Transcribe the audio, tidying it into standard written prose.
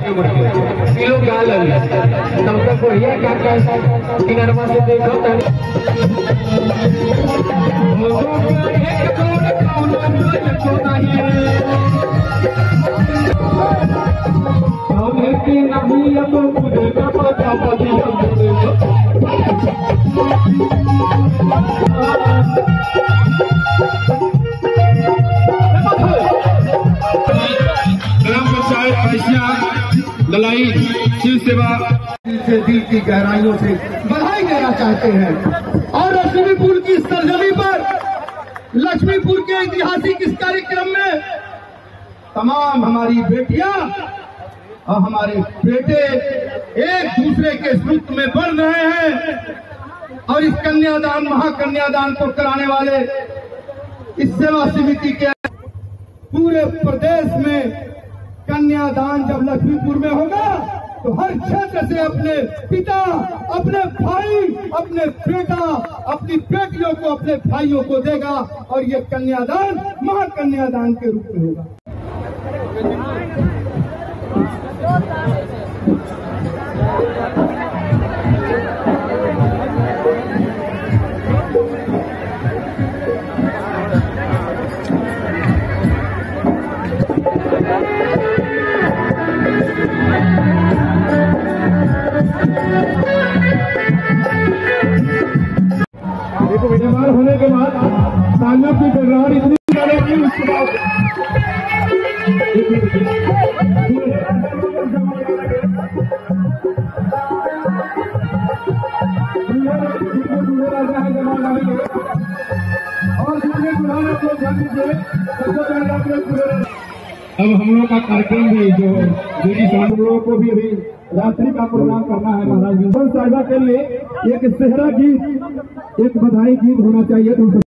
Kilo गाल तब तक बढ़िया का किनारमा से देखो ग्राम पंचायत भैंसिया ललाई शिव सेवा से दिल की गहराइयों से बधाई देना चाहते हैं। और लक्ष्मीपुर की सरजमी पर लक्ष्मीपुर के ऐतिहासिक इस कार्यक्रम में तमाम हमारी बेटियां और हमारे बेटे एक दूसरे के सूत्र में बढ़ रहे हैं और इस कन्यादान महाकन्यादान को कराने वाले इस सेवा समिति के पूरे प्रदेश में कन्यादान जब लक्ष्मीपुर में होगा तो हर क्षेत्र से अपने पिता, अपने भाई, अपने बेटा, अपनी बेटियों को, अपने भाइयों को देगा और ये कन्यादान महाकन्यादान के रूप में होगा। बीमार होने के बाद तालियों की गड़गड़ाहट इतनी ज्यादा की उसके बाद अब हम लोग का कार्यक्रम भी जो हम लोगों को भी अभी रात्रि का प्रोग्राम करना है महाराज साहिबा के लिए एक सेहरा गीत, एक बधाई गीत होना चाहिए।